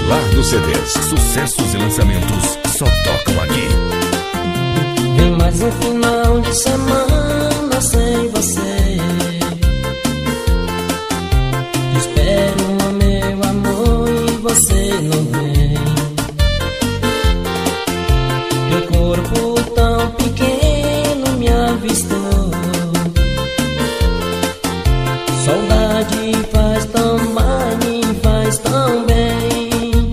Gilardo CDs, sucessos e lançamentos só tocam aqui. Vem mais um final de semana sem você. Te espero, meu amor, e você não vem. Teu corpo tão pequeno me avistou. Saudade faz tão mal, me faz tão bem.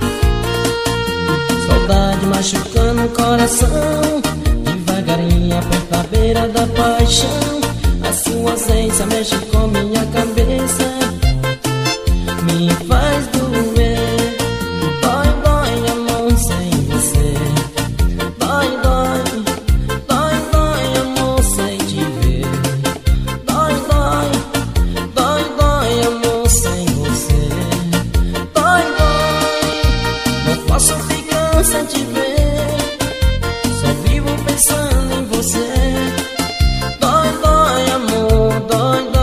Saudade machucando o coração, devagarinho aperta a beira da paixão. A sua ausência mexe com minha cabeça, me faz doer. Dói, dói, amor, sem você. Dói, dói, dói, dói, amor, sem te ver. Dói, dói, dói, dói, amor, sem você. Dói, dói, não posso ficar sem te ver. Só vivo pensando em você. Dói, dói, amor, dói, dói.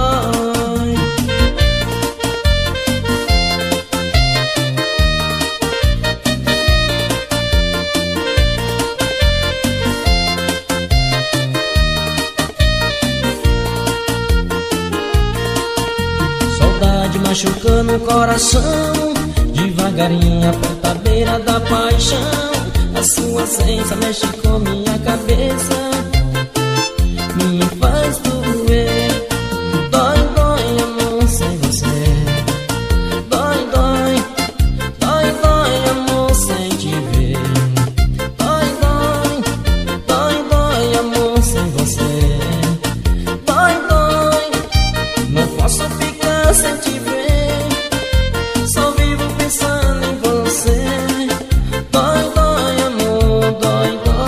Saudade machucando o coração, devagarinho aperta a beira da paixão. A sua ausência mexe com minha cabeça, me faz doer. Dói, dói, amor, sem você. Dói, dói, dói, dói, amor, sem te ver. Dói, dói, dói, dói, amor, sem você. Dói, dói, não posso ficar sem te ver. Só vivo pensando em você. Dói, dói, amor, dói, dói.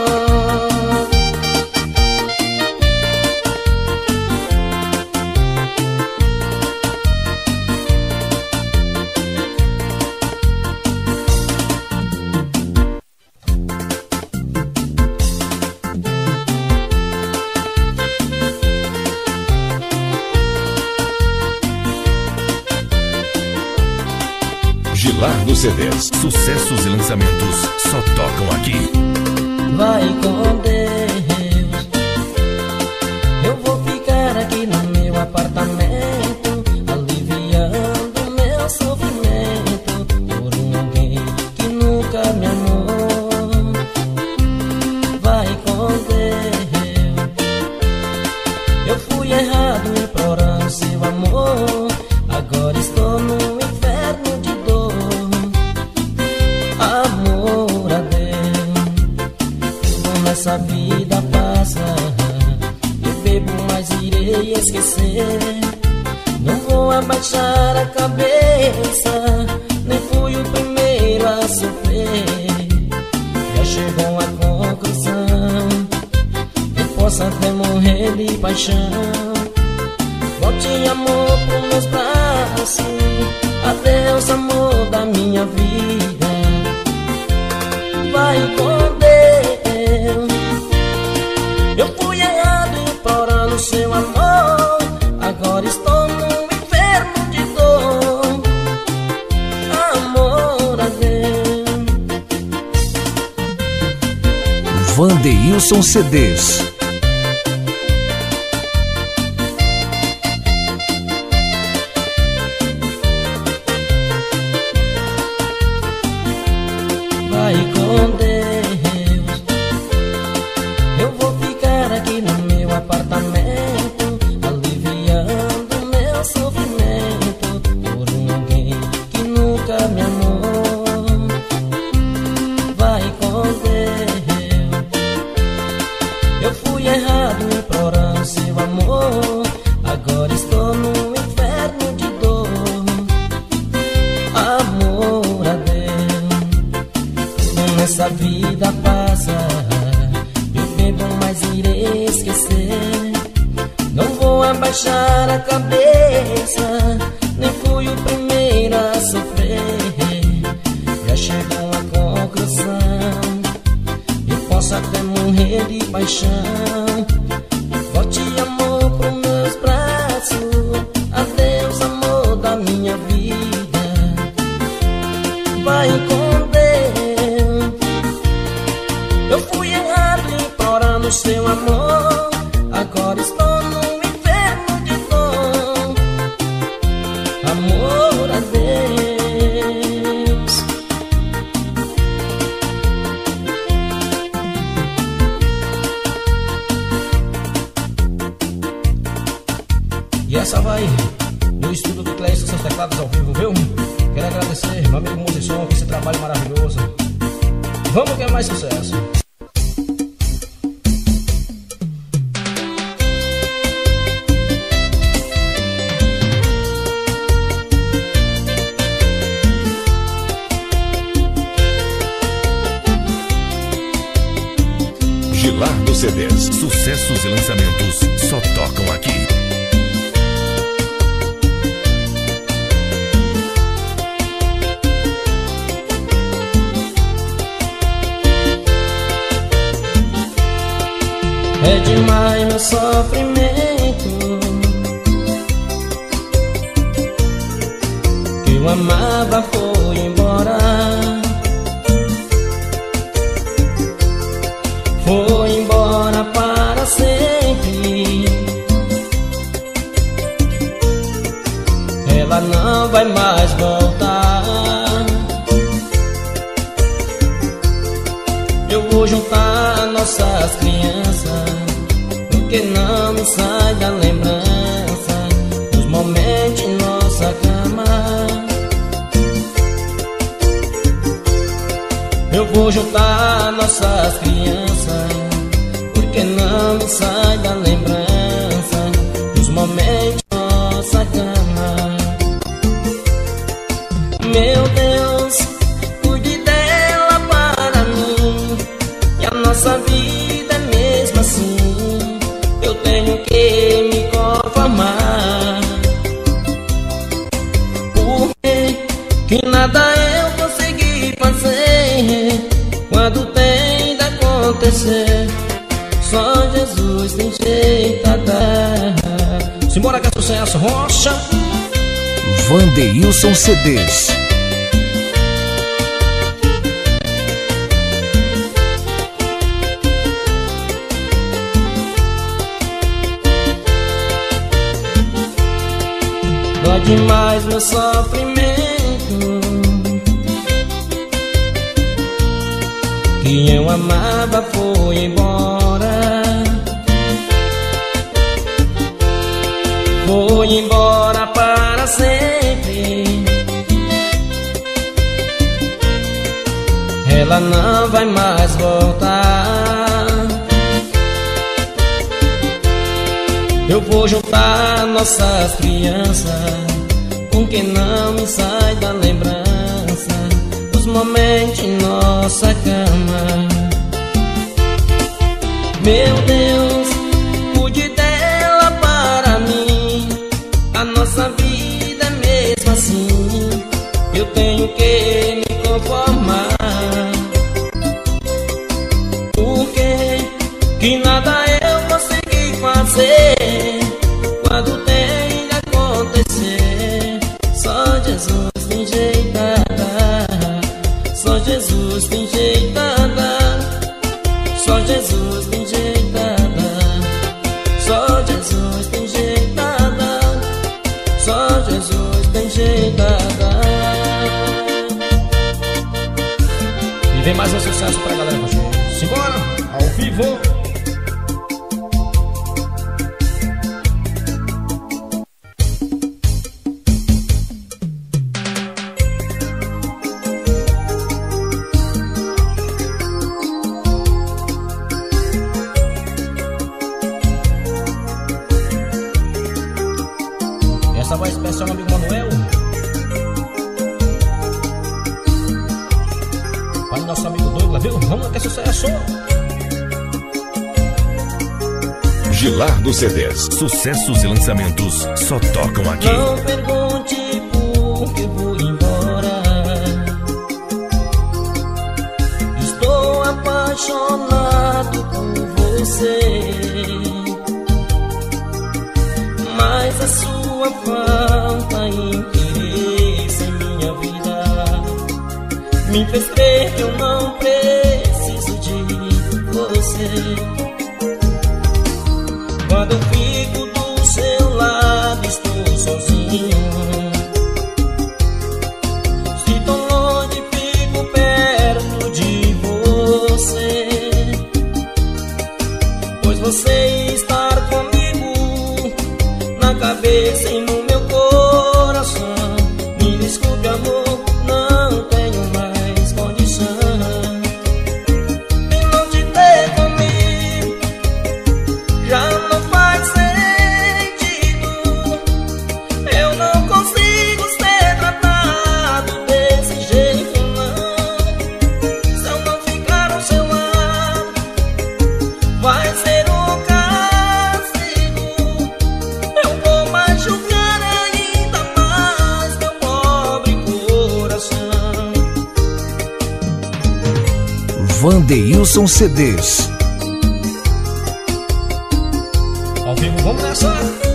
Gilardo CDs, sucessos e lançamentos só tocam aqui. Vai com Deus, eu vou ficar aqui no meu apartamento, aliviando meu sofrimento por um alguém que nunca me amou. Vai com Deus, eu fui errado implorando seu amor. Agora estou no inferno de dor. Amor a Deus, como essa vida passa, eu bebo, mas irei esquecer. Não vou abaixar a cabeça, nem fui o primeiro a sofrer. Já chegou a conclusão, eu posso até morrer de paixão. Volte, amor, pros meus braços. Adeus, amor da minha vida. Vai com Deus, eu fui errado implorando seu amor. Agora estou no inferno de dor. Amor a Deus. Wanderilson CDs. Vai com Deus, eu vou ficar aqui no meu apartamento, aliviando meu sofrimento por um alguém que nunca me amou. Vai com Deus, eu fui errado implorando seu amor. Agora estou no inferno de dor. Amor a Deus, essa vida passa, eu bebo, mas irei esquecer. Não vou abaixar a cabeça, nem fui o primeiro a sofrer. Já chegou a conclusão, eu posso até morrer de paixão. Volte, amor, pros meus braços. Adeus, amor da minha vida. vai esconder. Eu fui errado implorando seu amor, agora estou no inferno de dor. Amor a Deus. E essa vai no estudo do Cleison, seus teclados ao vivo, viu? Quero agradecer, meu amigo Musicão, por esse trabalho maravilhoso. Vamos que é mais sucesso. Gilardo CDs, sucessos e lançamentos só tocam aqui. É demais meu sofrimento, que eu amava foi embora. Foi embora para sempre. Ela não vai mais voltar. Eu vou juntar nossas crianças, porque não me sai da lembrança os momentos em nossa cama. Eu vou juntar nossas crianças, porque não me sai da lembrança os momentos em nossa cama. Meu Deus, cuide dela para mim, que a nossa vida é mesmo assim. Eu tenho que me conformar, porque que nada eu consegui fazer quando tem de acontecer. Só Jesus tem jeito a dar. Simbora que é sucesso, Rocha. Vandeilson CDs. Dói demais meu sofrimento, que eu amava foi embora. Foi embora para sempre. Ela não vai mais voltar. Eu vou juntar nossas crianças, porque não me sai da lembrança os momentos em nossa cama. Meu Deus, cuide dela para mim, a nossa vida é mesmo assim. Eu tenho que me conformar, porque que nada eu consegui fazer quando tem de acontecer. Só Jesus tem jeito a dar. Só Jesus tem jeito a dar. Só Jesus tem jeito a dar. Só Jesus tem jeito a dar. Só Jesus tem jeito a dar. E vem mais um sucesso pra galera com a gente. Simbora, ao vivo. Essa voz especial, amigo Manuel. Para o nosso amigo Douglas, viu? Vamos que é sucesso. Gilardo CDs, sucessos e lançamentos só tocam aqui. Não pergunte por que vou embora. Estou apaixonado por você, mas a sua falta interesse em minha vida me fez crer que eu não preciso de você. Quando eu fico do seu lado, estou sozinho. Se tão longe, fico perto de você. Pois você estar comigo na cabeça e no meu coração. Me desculpe, amor, não tenho mais condição de não te ter comigo. Já não faz sentido. Eu não consigo ser tratado desse jeito, não. Se eu não ficar ao seu lado, vai ser um castigo. Eu vou machucar ainda mais meu pobre coração. Wandeilson CDs. Ao vivo, vamos nessa.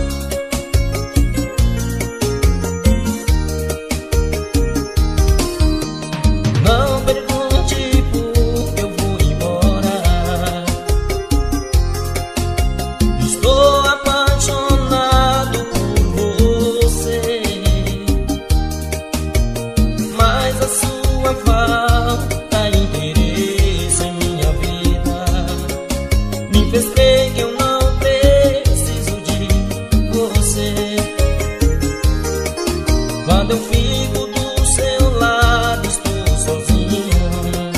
Não pergunte por que eu vou embora. Estou apaixonado por você, mas a sua falta de interesse em minha vida me fez crer que eu não preciso de você. Quando eu fico do seu lado, estou sozinho.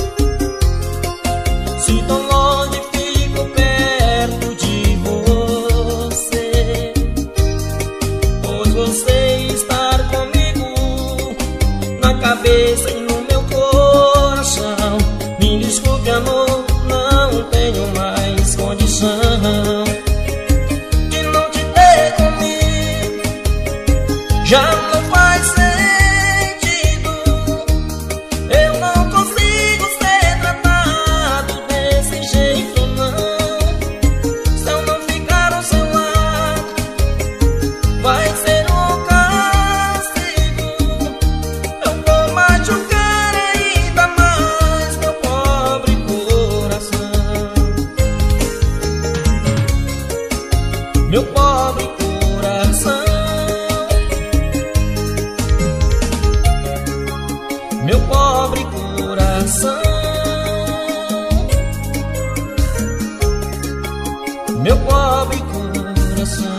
Se tão longe, fico perto de você. Pois você estar comigo na cabeça e no meu coração. Me desculpe, amor, não tenho mais condição de não te ter comigo. Já não faz sentido. Eu não consigo ser tratado desse jeito, não. Se eu não ficar ao seu lado, vai ser um castigo. Eu vou machucar ainda mais meu pobre coração. Meu pobre coração. Meu pobre coração. Meu pobre coração.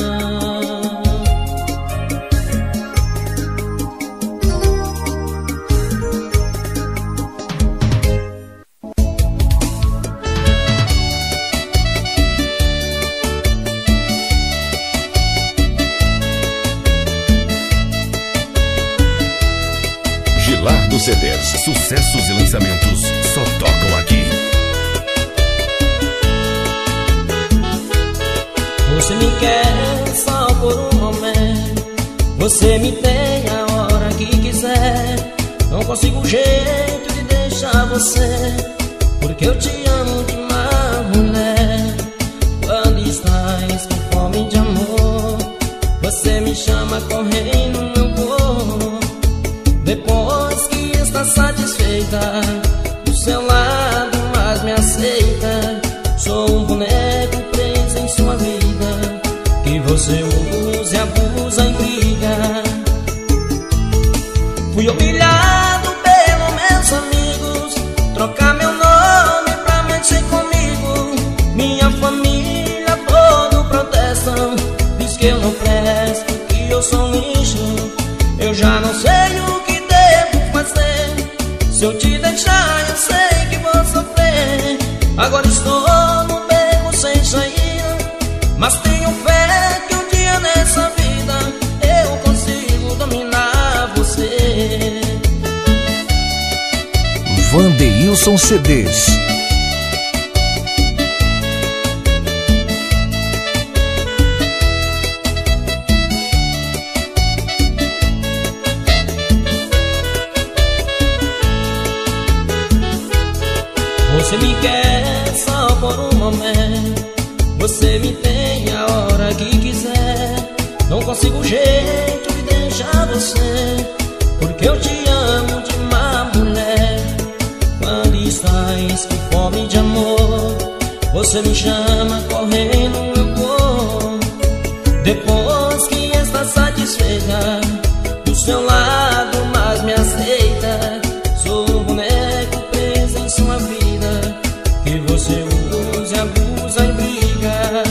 Gilardo CDs, sucessos e lançamentos só tocam aqui. Você me quer só por um momento. Você me tem a hora que quiser. Não consigo jeito de deixar você, porque eu te amo demais, mulher. Quando estás com fome de amor, você me chama correndo no meu corpo. Depois que está satisfeita, do seu lado mais me aceita. Sou um boneco preso em sua vida, que você usa e abusa em briga. Fui humilhado pelos meus amigos, trocar meu nome pra mexer comigo. Minha família toda protestam, diz que eu não presto, que eu sou um lixo. Eu já não sei o que devo fazer. Se eu te deixar, eu sei que vou sofrer. Agora estou no beco sem saída, mas tenho fé que um dia nessa vida eu consigo dominar você. Wandeilson CDs. Você me quer só por um momento. Você me tem a hora que quiser. Não consigo jeito de deixar você, porque eu te amo demais, mulher. você me chama, correndo eu vou. Depois que está satisfeita, do seu lado mais me aceita. Sou um boneco preso em sua vida, que você usa e abusa em briga.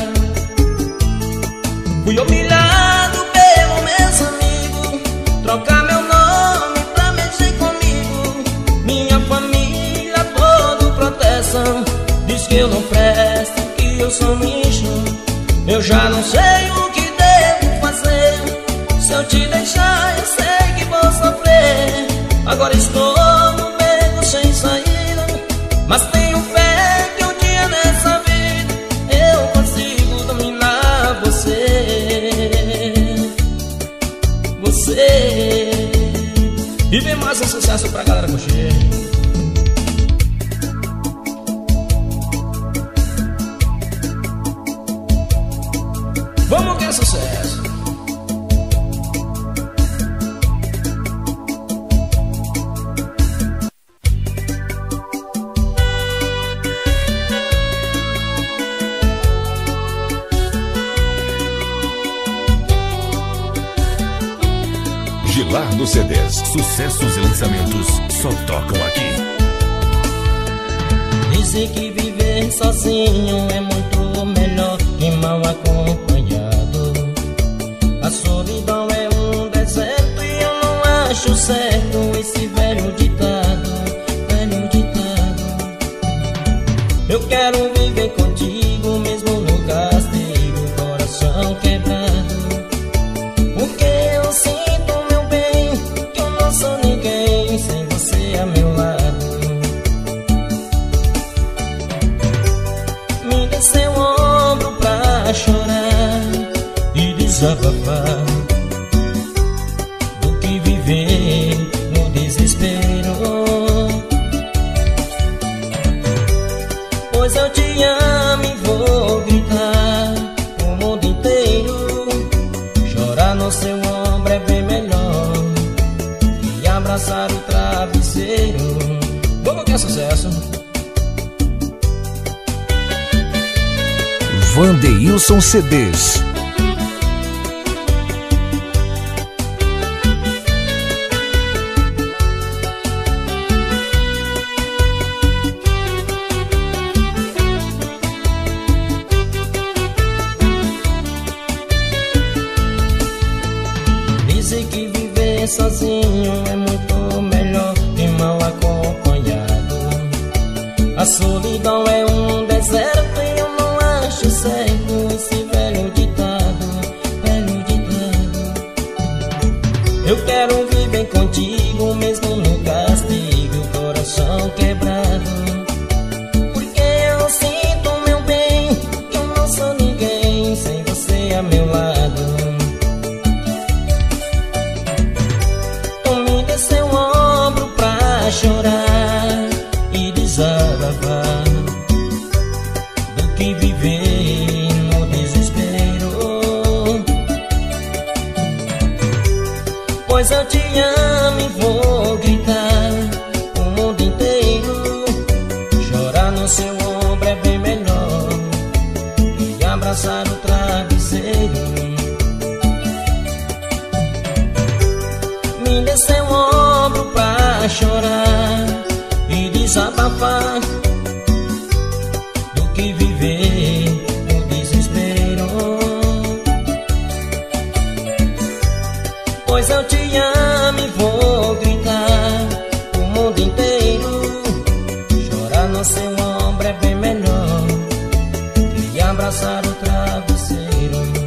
Fui humilhado pelo meu amigo, trocar meu nome pra mexer comigo. Minha família toda proteção, diz que eu não presto, que eu sou lixo. Eu já não sei o que devo fazer. Se eu te deixar, eu sei que vou sofrer. Agora estou no beco sem saída, mas tenho fé que um dia nessa vida eu consigo dominar você. Você. E vem mais um sucesso pra galera curtir. Vamos que é sucesso. Gilar nos CDs. Sucessos e lançamentos só tocam aqui. Dizem que viver sozinho é muito melhor que mal acompanhado. A solidão é um deserto e eu não acho certo esse velho ditado, velho ditado. Eu quero viver contigo mesmo no castigo, coração quebrado. Porque eu sinto, meu bem, que eu não sou ninguém sem você a meu lado. Me dê seu ombro pra chorar e desabafar do que viver no desespero. Pois eu te amo e vou gritar o mundo inteiro. Chorar no seu ombro é bem melhor que abraçar o travesseiro. Vamos que é sucesso. Vandeilson CDs. Dizem que viver sozinho é muito melhor que mal acompanhado. A solidão é um deserto e eu não acho certo esse velho ditado, velho ditado. Eu quero viver contigo mesmo no castigo, coração quebrado. Porque eu sinto, meu bem, que eu não sou ninguém sem você a meu lado. Seu ombro pra chorar e desabafar do que viver no desespero. Pois eu te amo e vou gritar o mundo inteiro. Chorar no seu ombro é bem melhor que abraçar o travesseiro. Me dê seu ombro pra chorar e desabafar do que viver no desespero. Pois eu te amo e vou gritar o mundo inteiro. Chorar no seu ombro é bem melhor que abraçar o travesseiro.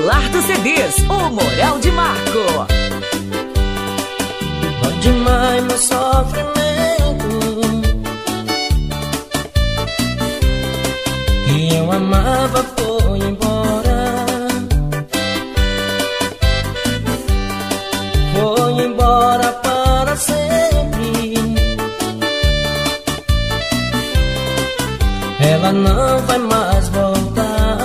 Gilardo CDs, o Moral de Marco. Dói demais meu sofrimento, que eu amava foi embora. Foi embora para sempre. Ela não vai mais voltar.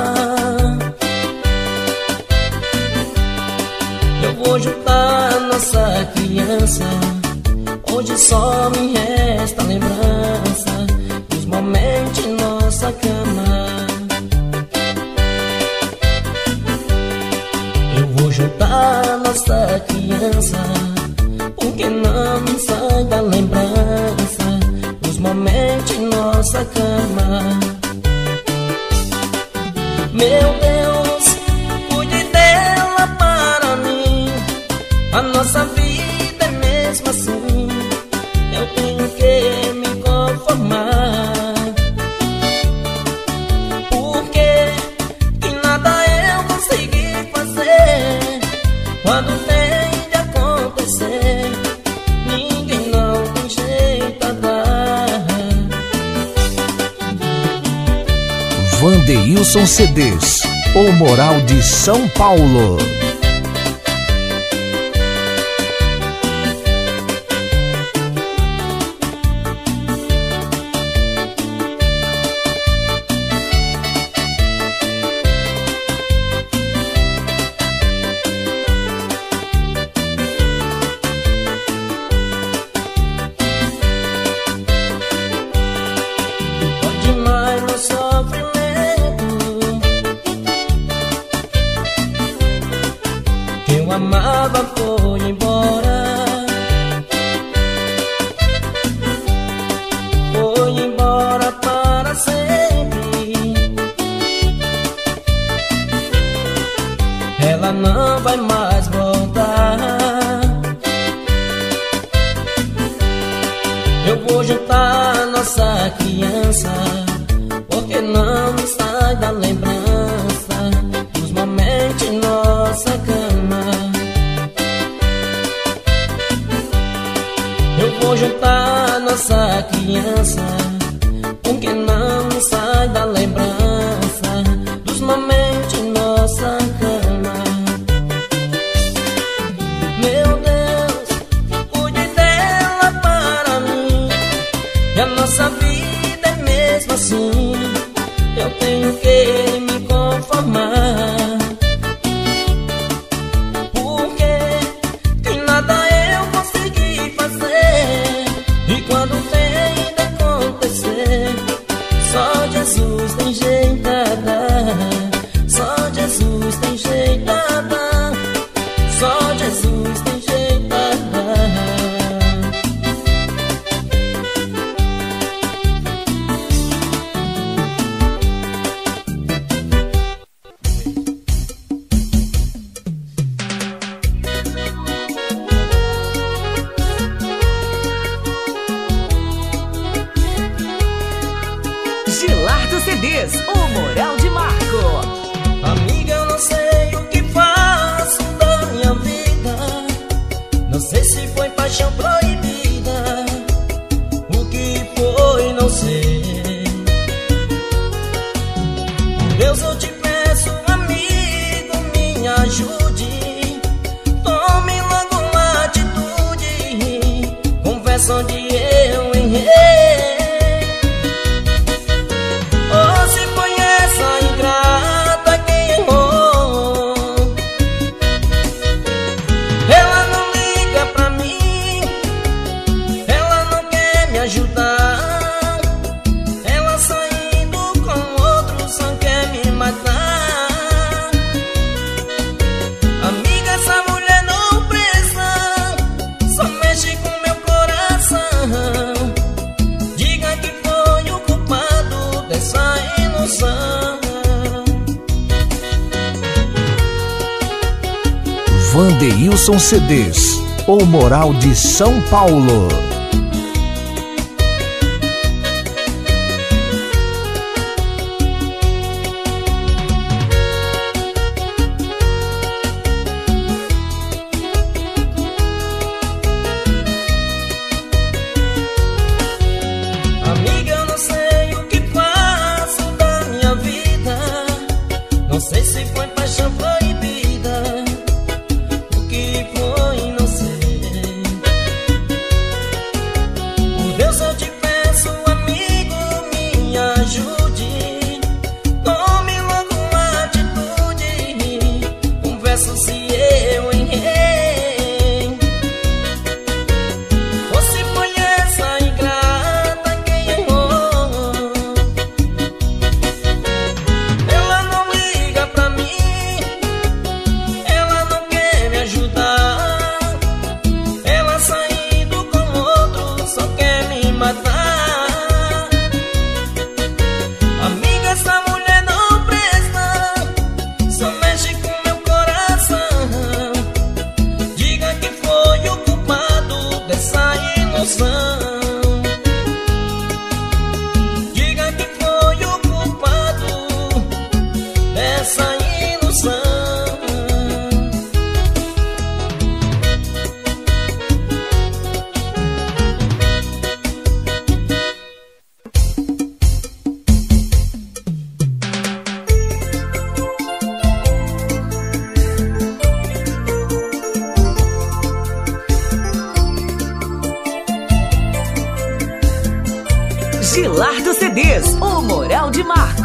Eu vou juntar nossa criança. Hoje só me resta lembrança dos momentos em nossa cama. Eu vou juntar nossa criança, porque não me sai da lembrança dos momentos em nossa cama. Meu Deus, cuide dela para mim. A nossa vida é mesmo assim. Eu tenho que me conformar, porque que nada eu consegui fazer. Quando tem de acontecer, ninguém não tem jeito a dar. Wandeilson CDs, o Moral de São Paulo. Amava foi embora. Foi embora para sempre. Ela não vai mais voltar. Eu vou juntar nossa criança, porque não me sai da lembrança dos momentos em nossa cama. Eu vou juntar nossa criança, porque não me sai da lembrança dos momentos em nossa cama. Meu Deus, cuide dela para mim. E a nossa vida é mesmo assim. Eu tenho que me conformar, porque que nada eu consegui fazer. E quando tem de acontecer, só Jesus tem jeito a dar. Só Jesus tem jeito a dar. Só Jesus tem jeito a dar. Gilardo CDs, o Moral de Marco. Amiga, eu não sei o que faço da minha vida. Não sei se foi paixão proibida. O que foi, não sei. Deus, eu te peço, amigo, me ajude. Tome logo uma atitude. Confesso onde eu errei. Wandeilson CDs, o Moral de São Paulo.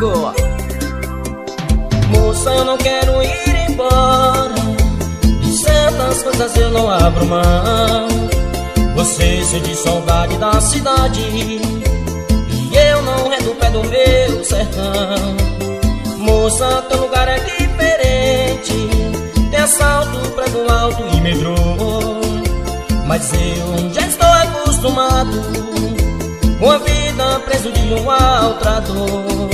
Marco. Moça, eu não quero ir embora, de certas coisas eu não abro mão. Você sente saudade da cidade e eu não rendo o pé do meu sertão. Moça, teu lugar é diferente, tem assalto, prego alto e metrô. Mas eu já estou acostumado com a vida preso de um altrador.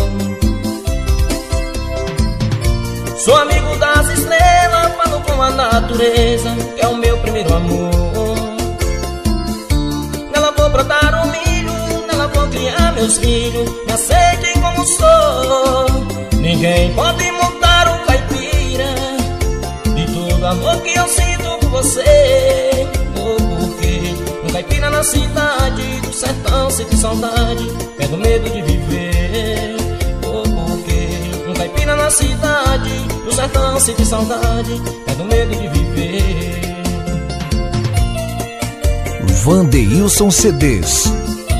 Sou amigo das estrelas, falo com a natureza, que é o meu primeiro amor. Nela vou brotar o milho, nela vou criar meus filhos. Me aceitem como sou, ninguém pode montar um caipira de todo amor que eu sinto por você. Porque um caipira na cidade do sertão sente saudade, perde o medo de viver. Porque um caipira na cidade do sertão sente saudade, perde o medo de viver. Vandeilson CDs.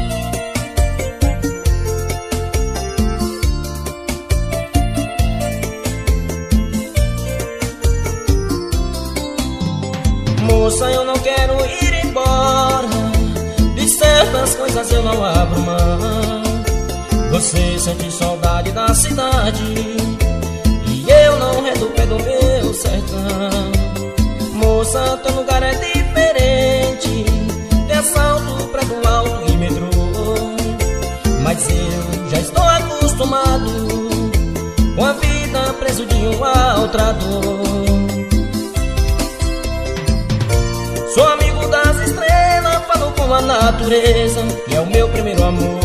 Moça, eu não quero ir embora, de certas coisas eu não abro mão. Você sente saudade da cidade e eu não rendo o pé do meu sertão. Moça, teu lugar é diferente, tem assalto, prego alto e metrô. Mas eu já estou acostumado com a vida preso de um altrador. Sou amigo das estrelas, falo com a natureza, que é o meu primeiro amor.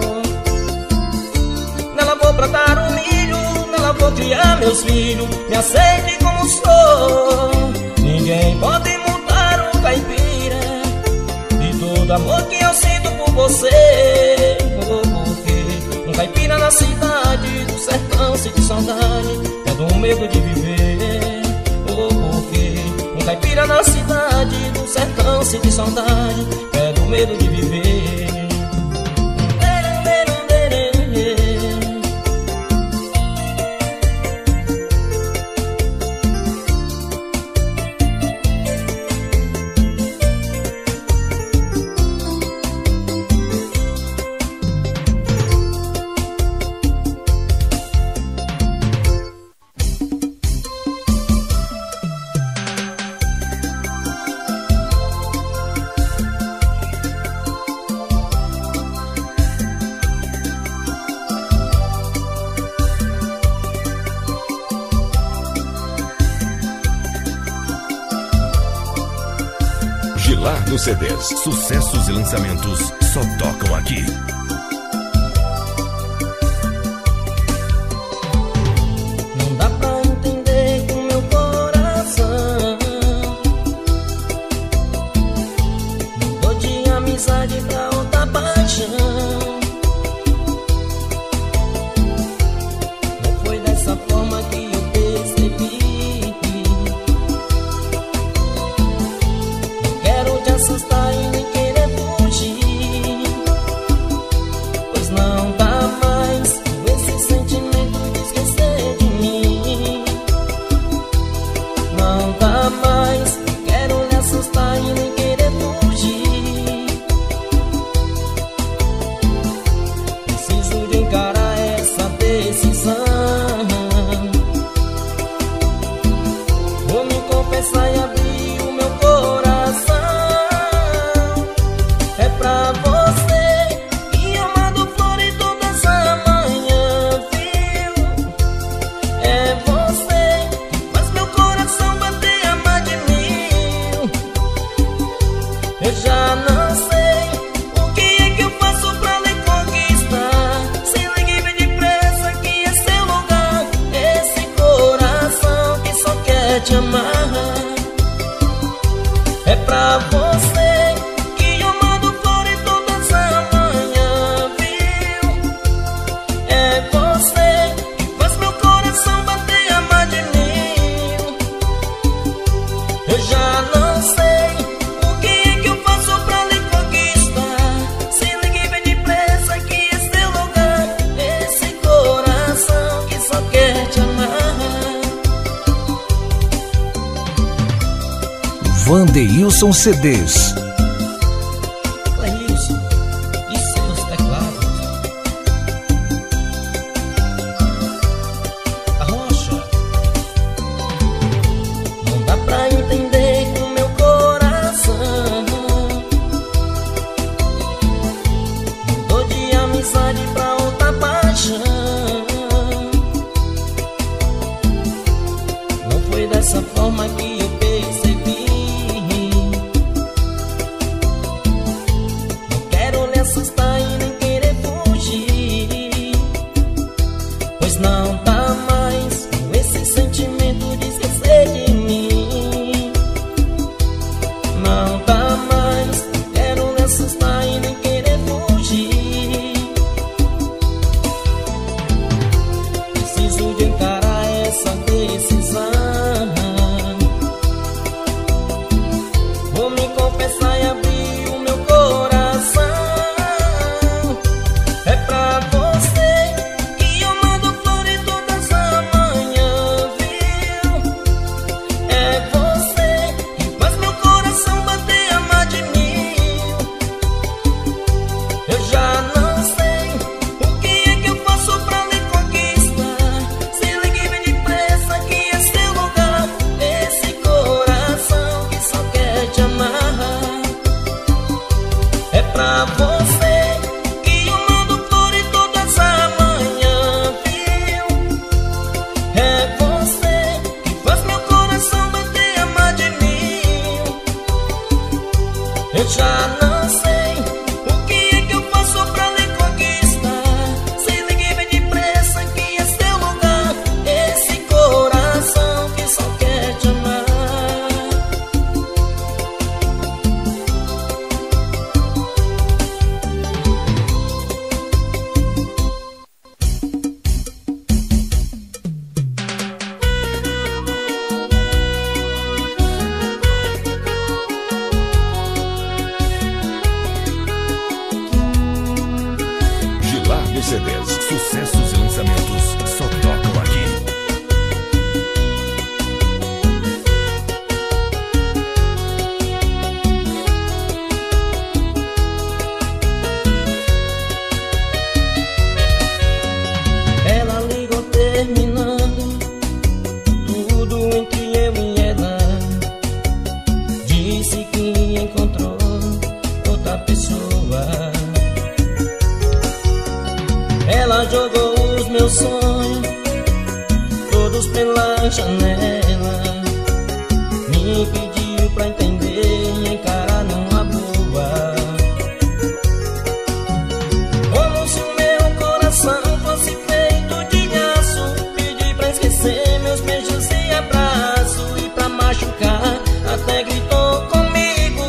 Nela vou plantar o milho, nela vou criar meus filhos. Me aceite como sou, ninguém pode montar um caipira de todo amor que eu sinto por você. Porque um caipira na cidade do sertão sente saudade, perde o medo de viver. Porque um caipira na cidade do sertão sente saudade, perde o medo de viver. Gilar dos CDs. Sucessos e lançamentos só tocam aqui. Não dá pra entender com meu coração, mudou de amizade pra outra paixão. Não foi dessa forma que eu percebi. Não quero te assustar e nem querer fugir, Vandeilson CDs. Cleilson e seus teclados. A rocha. Não dá pra entender com meu coração. Mudou de amizade pra outra paixão. Não foi dessa forma que eu percebi. Assustar e nem querer fugir, pois não tá mais com esse sentimento de esquecer de mim. Não tá mais, quero lhe assustar e nem querer fugir. Preciso de encarar essa decisão. Vou me confessar e abrir o meu coração. Eu já não sei o que é que eu faço pra lhe conquistar. Se ligue bem depressa que é seu lugar, esse coração que só quer te amar. CDs, sucessos e lançamentos só tocam aqui. Ela ligou terminando tudo entre eu e ela. Disse que encontrou outra pessoa. Ela jogou os meus sonhos todos pela janela. Me pediu pra entender e encarar numa boa. Como se o meu coração fosse feito de aço. Pedi pra esquecer meus beijos e abraços. E pra machucar até gritou comigo.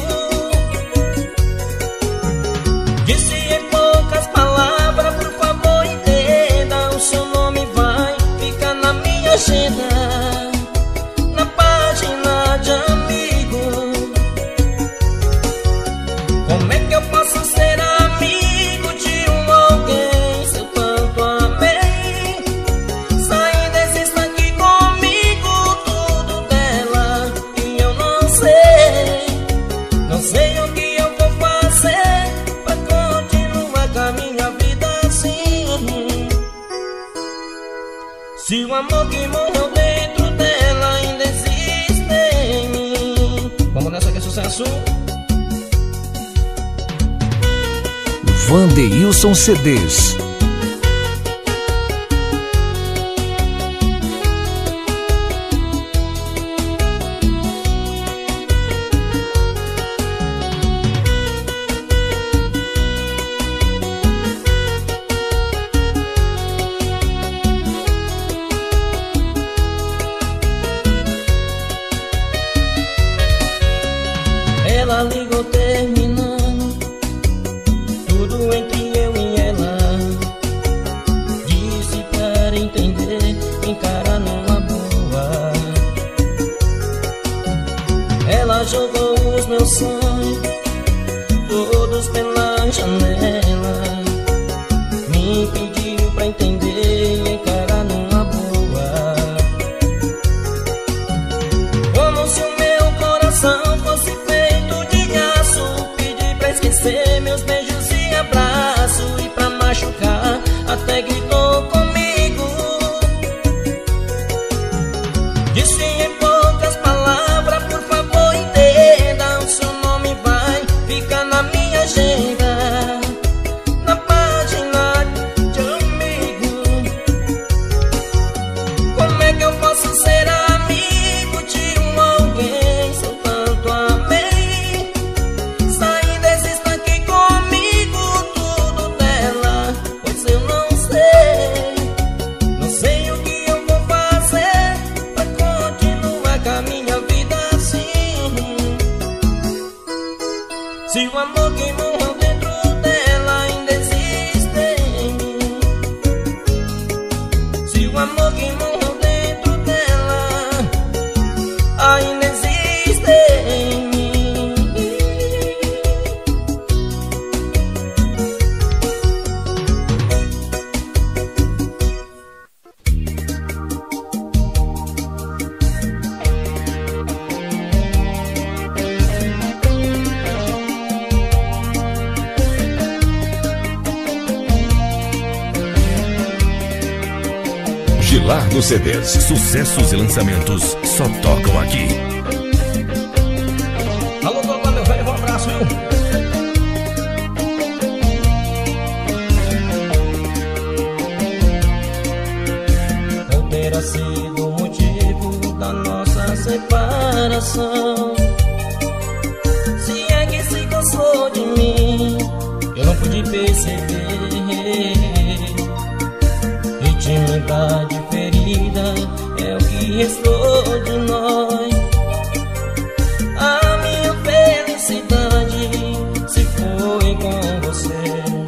Disse em poucas palavras, por favor entenda, o seu nome vai ficar na minha agenda, na página de amigo. Como é que eu posso ser amigo de alguém se eu tanto amei? Sai, desista aqui comigo, tudo dela e eu não sei. Não sei o que eu vou fazer pra continuar com a minha vida assim. Se o amor que morreu dentro dela ainda existe em mim. Vamos nessa que é sucesso. Vandeilson CDs. Ela ligou terminando tudo entre eu e ela. Disse para entender, encarar numa boa. Ela jogou os meus sonhos todos pela janela. Me pediu pra entender e encarar numa boa. Como se o meu coração fosse O amor que morreu dentro dela ainda existe em mim. Gilar nos CDs, sucessos e lançamentos só tocam aqui. Alô, Douglas, meu velho, um abraço, viu? Não terá sido o motivo da nossa separação. Se é que se cansou de mim, eu não pude perceber. Intimidade ferida é o que restou de nós. A minha felicidade se foi com você.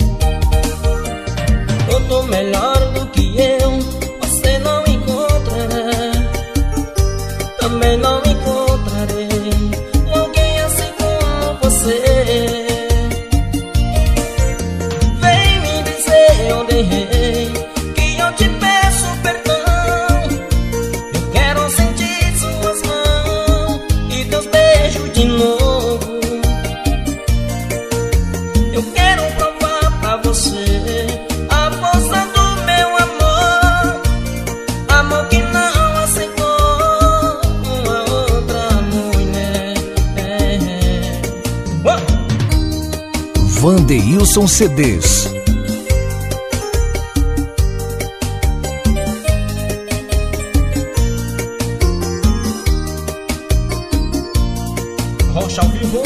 Eu tô melhor do que eu, você não encontrará. Também não encontrarei alguém assim como você. Vem me dizer onde errei, que eu te peço perdão. Eu quero sentir suas mãos e teus beijos de novo. Eu quero provar pra você a força do meu amor. Amor que não aceitou uma outra mulher. Wanderilson CDs. Rocha ao vivo.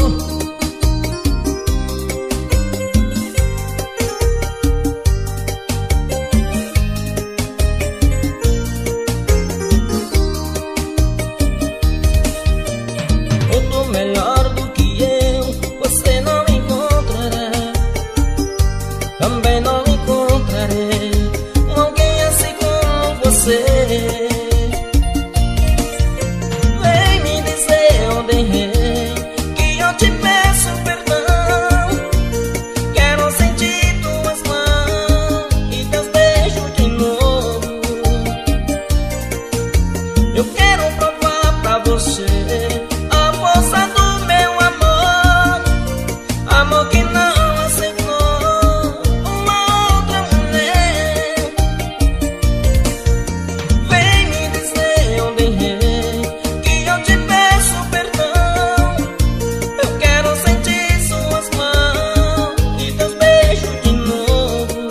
Eu tô melhor do que eu, você não encontrará. Também não encontrarei alguém assim como você. Vem me dizer onde errei, que eu te peço perdão. Quero sentir tuas mãos e teus beijos de novo. Eu quero provar pra você a força do meu amor. Amor que não aceitou uma outra mulher. Vem me dizer onde errei, que eu te peço perdão. Eu quero sentir suas mãos e teus beijos de novo.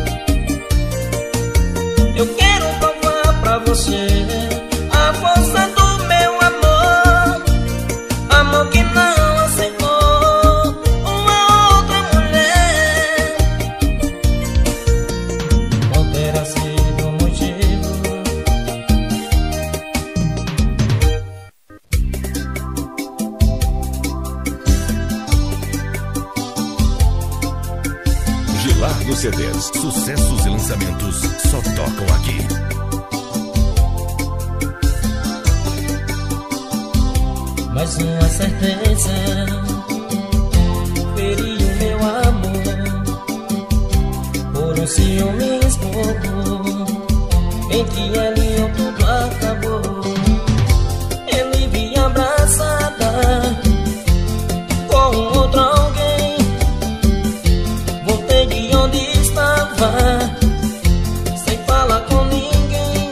Eu quero provar pra você a força do meu amor. Amor que não aceitou uma outra mulher. Qual terá sido o motivo? Gilar nos CDs, sucessos e lançamentos só tocam aqui. Mais uma certeza feriu meu amor por um ciúmes bobo. Entre ela e eu tudo acabou. Ele me abraçada com outro alguém. Voltei de onde estava sem falar com ninguém.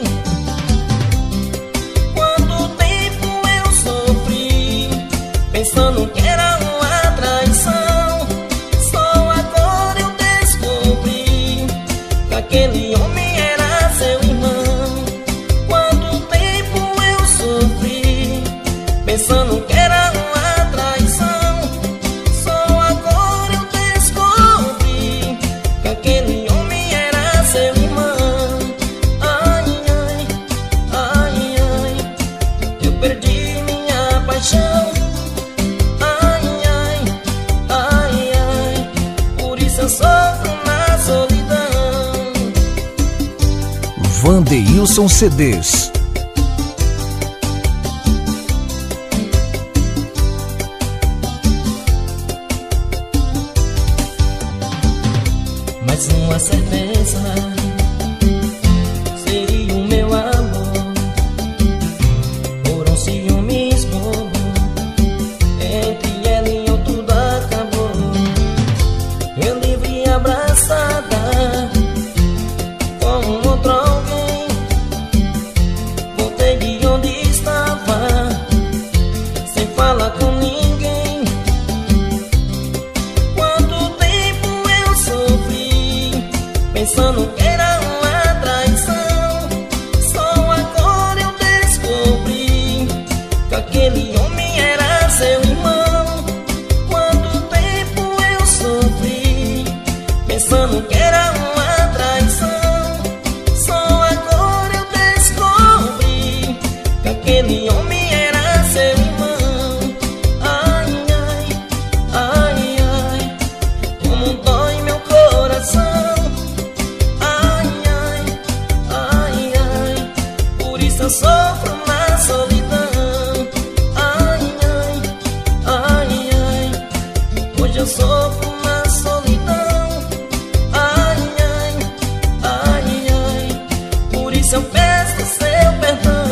Quanto tempo eu sofri pensando que era uma traição. Só agora eu descobri que aquele homem era seu irmão. Quanto Vandeilson CDs. Mais uma certeza seria o meu amor por um ciúmes bobo. Entre ela e eu tudo acabou. Eu livre abraçada com outro alguém. Voltei de onde estava sem falar com ninguém. Quanto tempo eu sofri pensando que era uma traição. Só agora eu descobri que aquele homem era seu irmão. Quanto tempo eu sofri pensando que era uma traição. Só agora eu descobri que aquele homem era seu irmão. Ai, ai, ai, ai, como dói meu coração. Ai, ai, ai, ai, por isso eu sofro na solidão. Ai, ai, ai, ai, hoje eu sofro na solidão. Ai, ai, ai, ai, por isso eu peço seu perdão.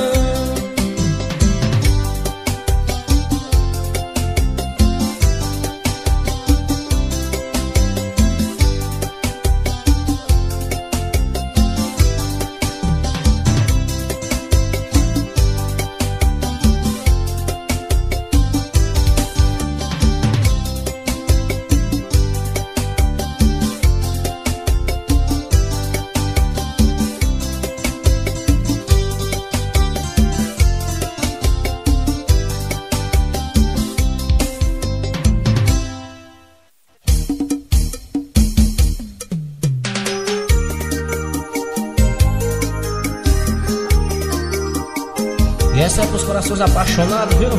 E essa é pros corações apaixonados, viu?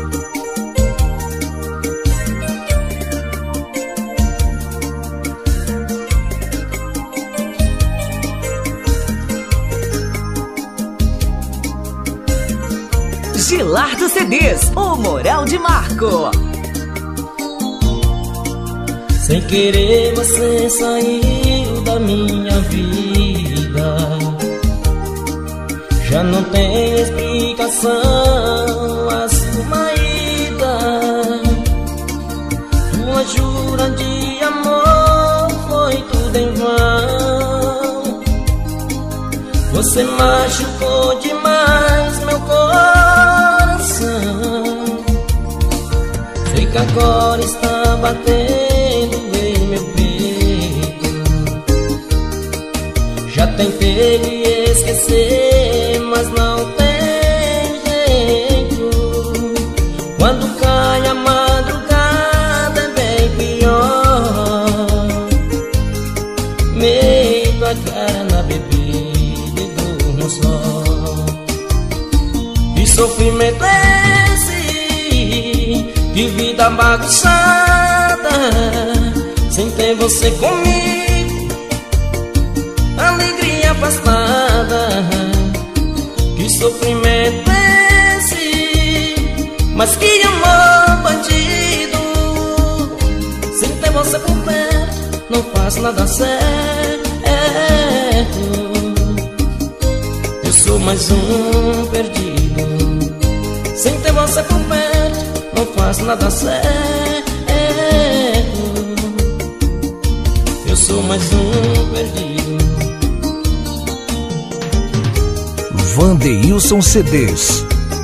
Gilardo CDs, o Moral de Marco. Sem querer você saiu da minha vida. Já não tem explicação a sua ida. Tua jura de amor foi tudo em vão. Você machucou demais meu coração. Sei que agora está batendo em meu peito. Já tentei me esquecer, mas não tem jeito. Quando cai a madrugada é bem pior. Meito a cara na bebida e durmo só. Que sofrimento é esse? Que vida bagunçada, sem ter você comigo, alegria afastada. Que sofrimento é esse? Mas que amor bandido. Sem ter você por perto, não faço nada certo. Eu sou mais um perdido. Sem ter você por perto, não faço nada certo. Eu sou mais um perdido. Vandeilson CDs.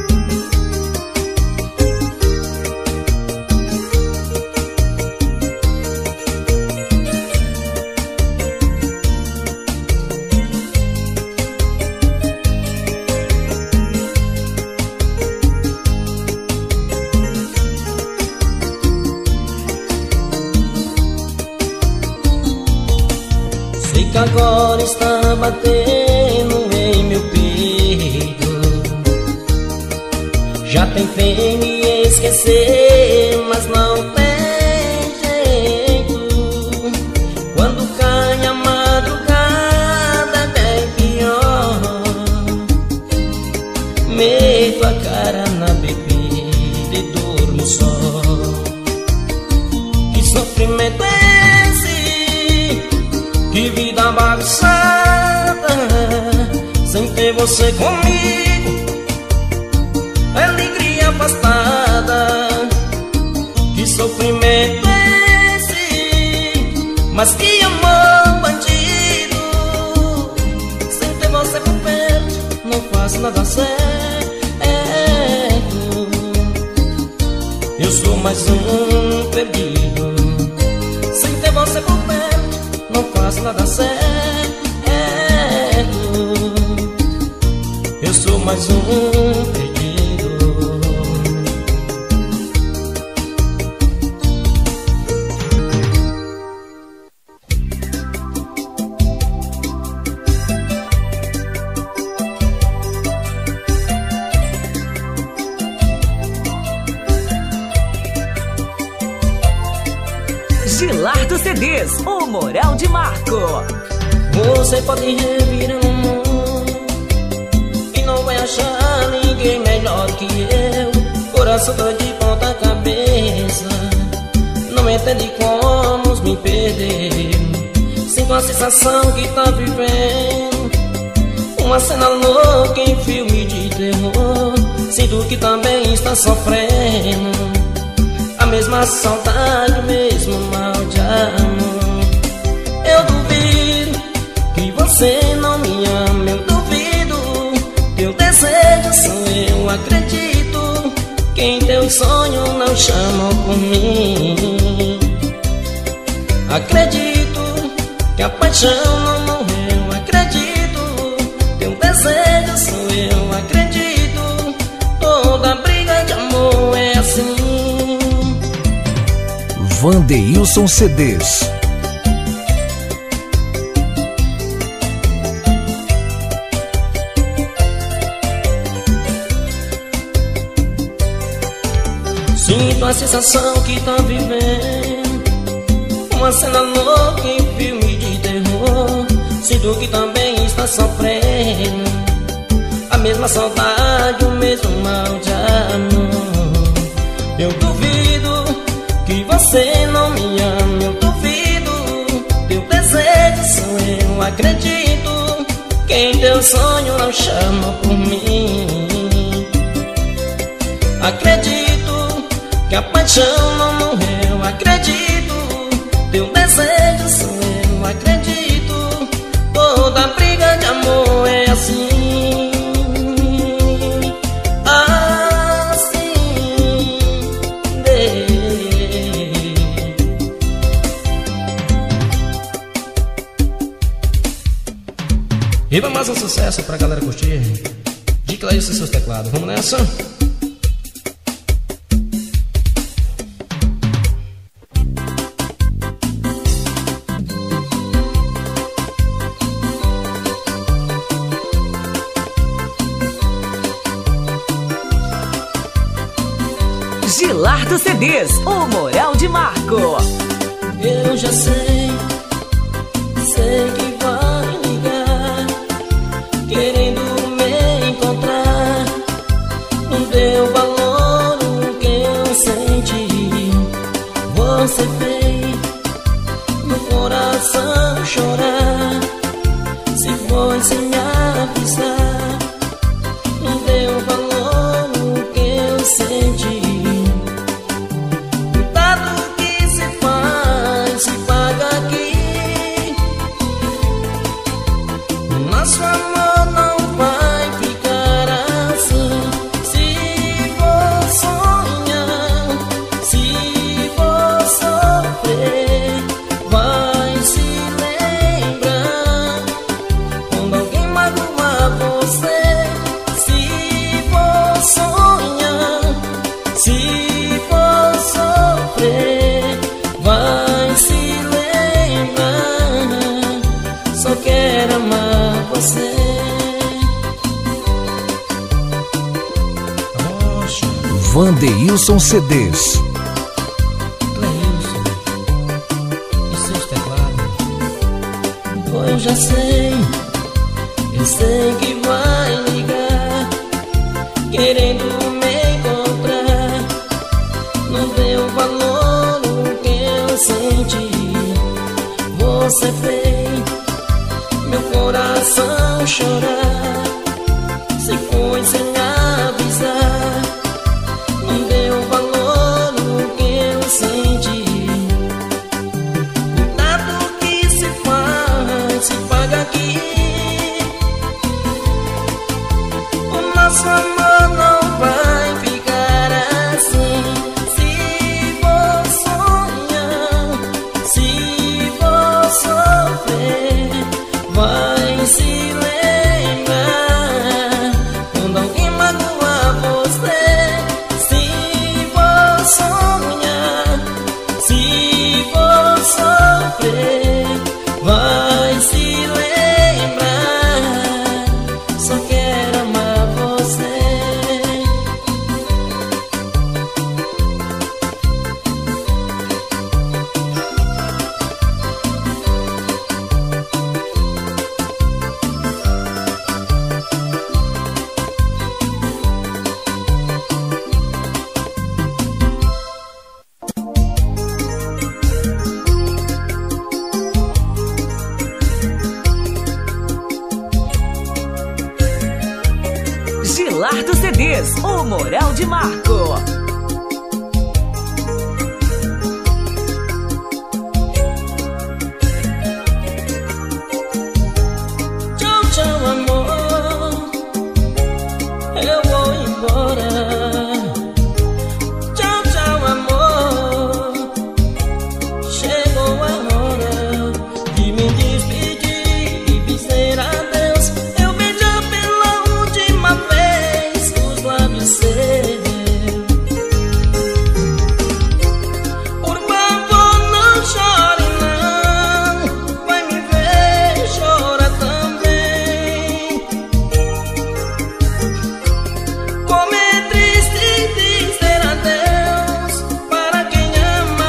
Sei que agora está batendo em meu peito. Já tentei me esquecer, mas não tem jeito. Quando cai a madrugada é bem pior. meto a cara na bebida e durmo só. Que sofrimento é esse? Que vida bagunçada, sem ter você comigo, alegria afastada. Que sofrimento é esse? Mas que amor bandido, sem ter você por perto, não faço nada certo. Eu sou mais um perdido, sem ter você por perto, não faço nada certo. Eu sou mais um perdido. Gilardo CDs, o Moral de Marco. Você pode revirar no mundo e não vai achar ninguém melhor que eu. Coração tá de ponta cabeça, não entende como me perder. Sinto a sensação que tá vivendo uma cena louca em filme de terror. Sinto que também está sofrendo a mesma saudade, o mesmo mal de amor. Eu duvido que você não me ama, eu duvido. Teu desejo sou eu, acredito que em teu sonho não chamam por mim. Acredito que a paixão não morreu, acredito. Teu desejo sou eu, acredito. Toda briga de amor é assim. Wandeilson CDs. Sinto a sensação que tá vivendo uma cena louca em filme de terror. Sinto que também está sofrendo a mesma saudade, o mesmo mal de amor. Eu duvido que você não me ama, eu duvido. Teu desejo sou eu, acredito que em teu sonho não chama por mim. Acredito que a paixão não morreu, acredito. Teu desejo sou eu, acredito. Toda briga de amor é assim. E vai mais um sucesso pra galera curtir. De Clarice e seus teclados. Vamos nessa? Gilardo CDs, o Moral de Marco. Eu já sei que vai ligar, querendo me encontrar. Não deu valor no que eu senti. Você fez no coração chorar. Se foi sem me avisar, não deu valor no que eu senti. Nosso amor não vai ficar assim. Se for sonhar, se for sofrer, vai se lembrar quando alguém magoar você. Se for sonhar, se for sofrer, vai se lembrar. Só quero amar você. Wandeilson CDs. Cleilson e seus teclados. Eu já sei que vai ligar, nosso amor não vai ficar assim. Se vou sonhar, se vou sofrer, vai se lembrar quando alguém magoa você. Se vou sonhar, se vou sofrer, vai se lembrar. Só quero amar você. Gilardo CDs, o Moral de Marco. Tchau, tchau, amor, eu vou embora. Tchau, tchau, amor, chegou a hora de me despedir e dizer adeus. Eu beijar pela última vez os lábios seus. Por favor, não chore, não, vai me ver chorar também. Como é triste dizer adeus para quem ama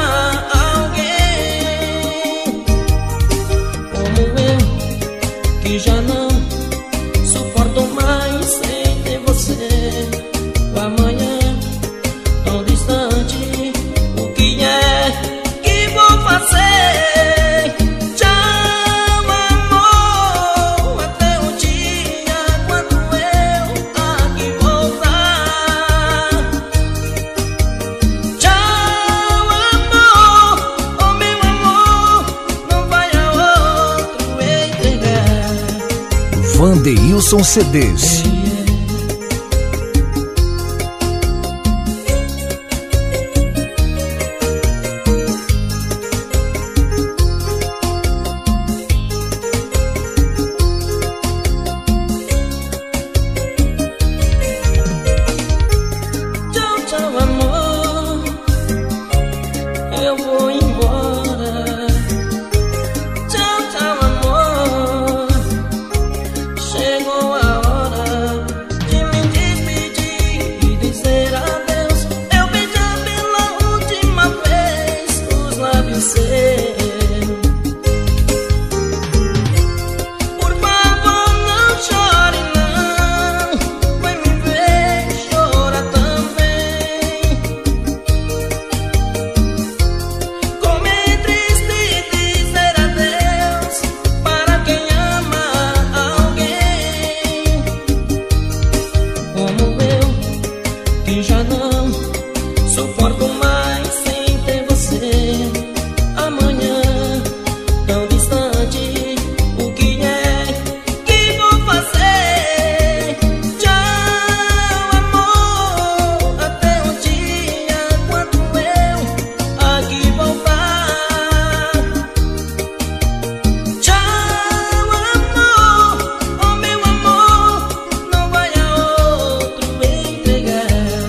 alguém. Como eu, que já não suporto mais sem ter você. O amanhã tão distante, o que é que vou fazer? Tchau, amor, até o dia quando eu aqui voltar. Tchau, amor, oh meu amor, não vai a outro entregar. Vandeilson CDs. Tchau, tchau, amor, eu vou embora. Tchau, tchau, amor, chegou a hora de me despedir e dizer adeus. Eu beijar pela última vez os lábios seus. Por favor, não chore, não, vai me ver chorar também. Como é triste dizer adeus para quem ama alguém. Como eu, que já não suporto mais sem ter você. Amanhã tão distante, o que é que vou fazer? Tchau, amor, até o dia quando eu aqui voltar. Tchau, amor, oh meu amor, não vai a outro entregar.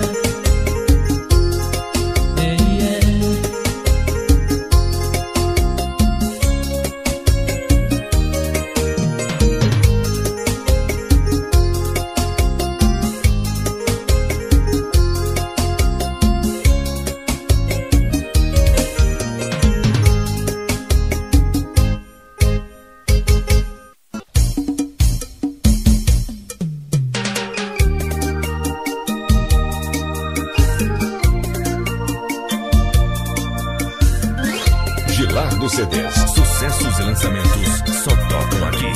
Gilardo CDs. Sucessos e lançamentos só tocam aqui.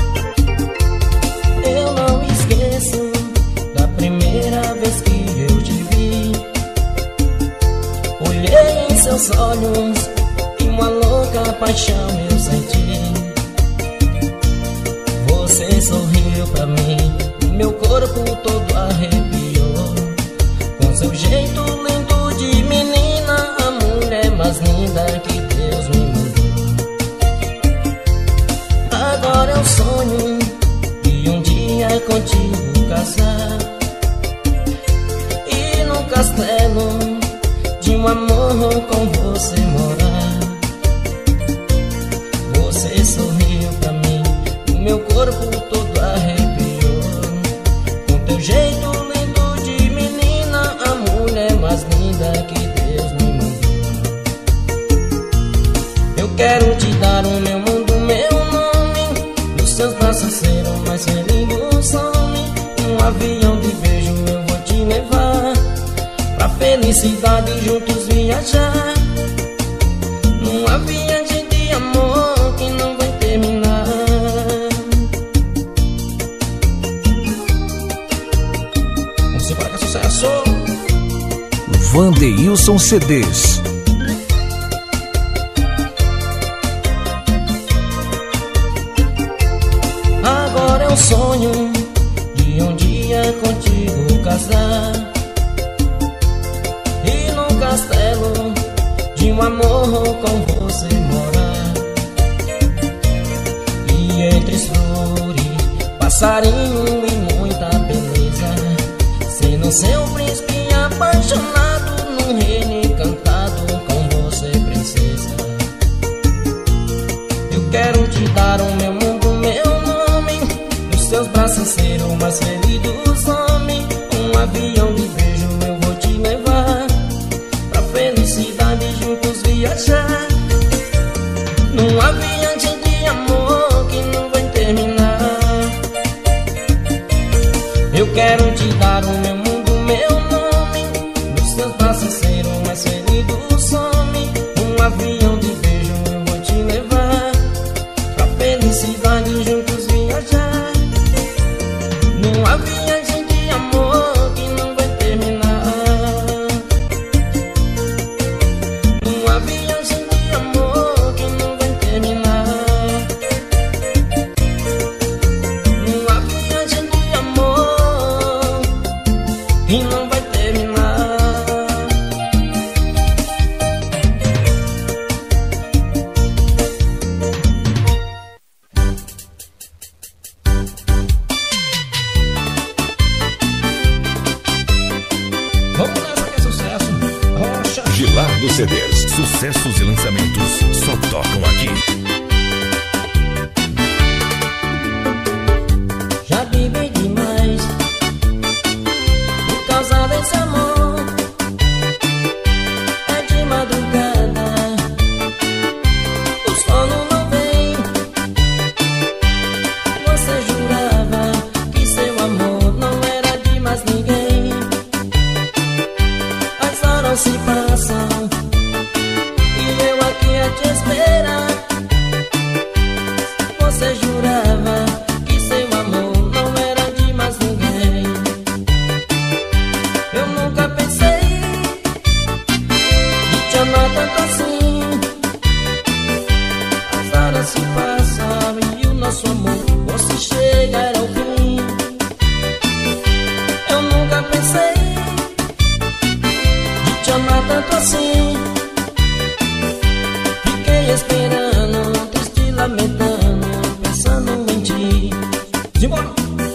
Eu não esqueço da primeira vez que eu te seus olhos e uma louca paixão eu senti. Você sorriu pra mim, meu corpo todo arrepiou. Com seu jeito lindo de menina, a mulher mais linda que Deus me mandou. Agora eu sonho de um dia contigo casar, e no castelo de um amor com você morar. Você sorriu pra mim, o meu corpo todo arrepiou. Com teu jeito lindo de menina, a mulher mais linda que Deus me mandou. Eu quero te dar o meu mundo, meu nome, nos seus braços ser o mais feliz homem. Um avião de beijo eu vou te levar, pra felicidade juntos viajar. Numa viagem de amor que não vai terminar. Vamos embora com sucesso. Wandeilson CDs. Agora eu sonho de um dia contigo casar, e no castelo de um amor com você morar. E entre flores, passarinho e muita beleza, sendo seu príncipe apaixonado, num reino encantado com você, princesa. Eu quero te dar o meu mundo, meu nome, nos seus braços ser o mais feliz dos homens. Um avião de beijo eu vou te levar, pra felicidade juntos viajar. Numa viagem de amor que não vai terminar. Eu quero te dar o meu mundo, meu nome, nos seus braços ser o mais feliz dos homens. Um avião de beijo eu vou te levar, pra felicidade juntos viajar. Numa viagem de amor que não vai terminar. Numa viagem de amor que não vai terminar. Numa viagem de amor que não vai terminar. Vamos nessa que é sucesso. Rocha. Gilardo CDs. Sucessos e lançamentos só tocam aqui. Já bebi demais por causa desse amor. É de madrugada, o sono não vem. Você jurava que seu amor não era de mais ninguém. As horas se passam e eu aqui a te esperar. Você jurava que seu amor não era de mais ninguém. Eu nunca pensei de te amar tanto assim. As horas se passam e o nosso amor fosse chegar ao fim. Eu nunca pensei de te amar tanto assim. Fiquei esperando, triste, lamentando, pensando em ti. Simbora.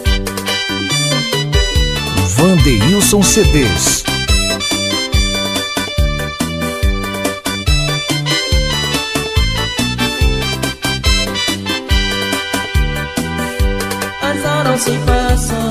Wandeilson CDs. As horas se passam